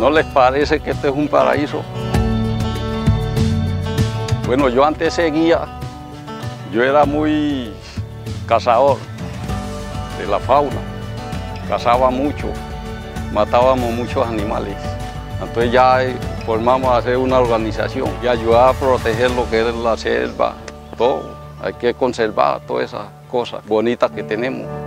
¿No les parece que este es un paraíso? Bueno, yo antes seguía, yo era muy cazador de la fauna, cazaba mucho, matábamos muchos animales. Entonces ya formamos a hacer una organización y ayudar a proteger lo que es la selva, todo. Hay que conservar todas esas cosas bonitas que tenemos.